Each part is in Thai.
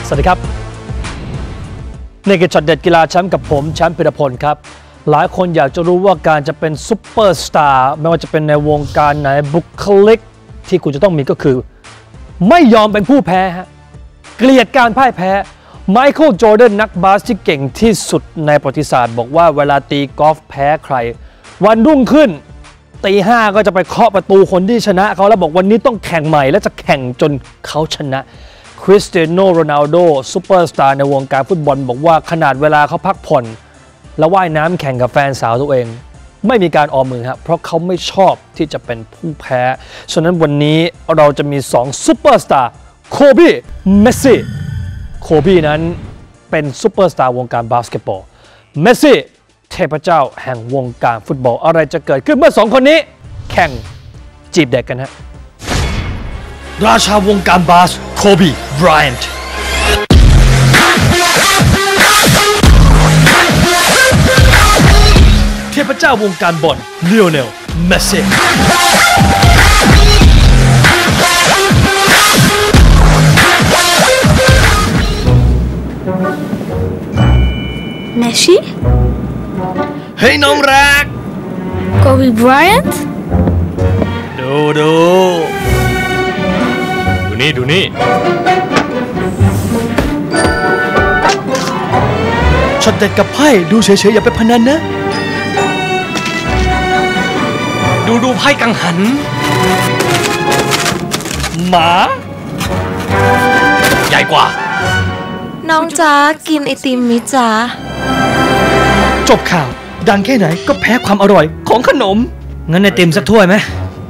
สวัสดีครับนี่คือช็อตเด็ดกีฬาแชมป์กับผมแชมป์พิรพลครับหลายคนอยากจะรู้ว่าการจะเป็นซุปเปอร์สตาร์ไม่ว่าจะเป็นในวงการไหนบุคลิกที่คุณจะต้องมีก็คือไม่ยอมเป็นผู้แพ้ฮะเกลียดการพ่ายแพ้ไมเคิลจอร์แดนนักบาสที่เก่งที่สุดในประวัติศาสตร์บอกว่าเวลาตีกอล์ฟแพ้ใครวันรุ่งขึ้นตี 5ก็จะไปเคาะประตูคนที่ชนะเขาแล้วบอกวันนี้ต้องแข่งใหม่และจะแข่งจนเขาชนะคริสเตียโนโรนัลโดซุปเปอร์สตาร์ในวงการฟุตบอลบอกว่าขนาดเวลาเขาพักผ่อนแล้วว่ายน้ำแข่งกับแฟนสาวตัวเองไม่มีการออมมือครับเพราะเขาไม่ชอบที่จะเป็นผู้แพ้ฉะนั้นวันนี้เราจะมี2ซุปเปอร์สตาร์โคบีเมสซี่โคบีนั้นเป็นซุปเปอร์สตาร์วงการบาสเกตบอลเมสซี่เทพเจ้าแห่งวงการฟุตบอลอะไรจะเกิดขึ้นเมื่อ2คนนี้แข่งจีบเด็กกันฮะราชาวงการบาสโคบีไบรอันต์เทพเจ้าวงการบอลลิโอเนลเมสซี่เมสซี่เฮ้ยน้องรักโคบีไบรอันต์ดูนี่ช็อตเด็ดกับไพ่ดูเฉยๆอย่าไปพนันนะดูไพ่กังหันหมาใหญ่กว่าน้องจ๋ากินไอติมมิจ๋าจบข่าวดังแค่ไหนก็แพ้ความอร่อยของขนมงั้นไอติมสักถ้วยไหม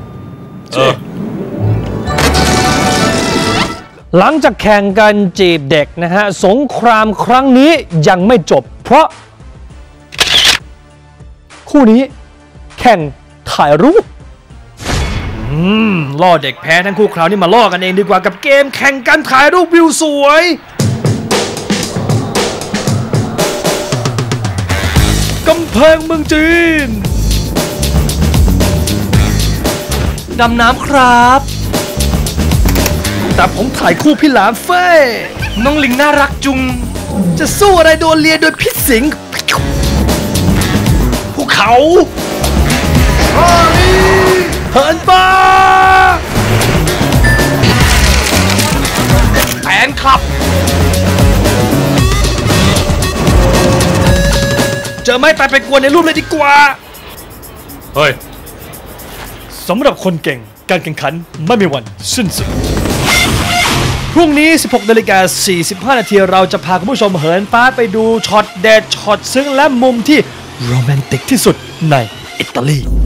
หลังจากแข่งกันจีบเด็กนะฮะสงครามครั้งนี้ยังไม่จบเพราะคู่นี้แข่งถ่ายรูปล่อเด็กแพ้ทั้งคู่คราวนี้มาล่อกันเองดีกว่ากับเกมแข่งกันถ่ายรูปวิวสวยกำแพงเมืองจีนดำน้ำครับแต่ผมถ่ายคู่พี่หลามเฟ้น้องลิงน่ารักจุงจะสู้อะไรโดนเลียโดยพิษสิงภูเขาเหินฟ้าแฟนคลับเจอไม้ตายไปกวนในรูปเลยดีกว่าเฮ้ยสำหรับคนเก่งการแข่งขันไม่มีวันสิ้นสุดพรุ่งนี้ 16:45 นาทีเราจะพาคุณผู้ชมเหินฟ้าไปดูช็อตเด็ดช็อตซึ้งและมุมที่โรแมนติกที่สุดในอิตาลี